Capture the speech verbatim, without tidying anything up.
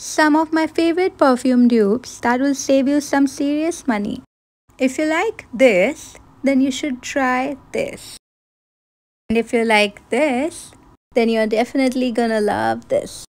some of my favorite perfume dupes that will save you some serious money. If you like this, then you should try this. And if you like this, then you're definitely gonna love this.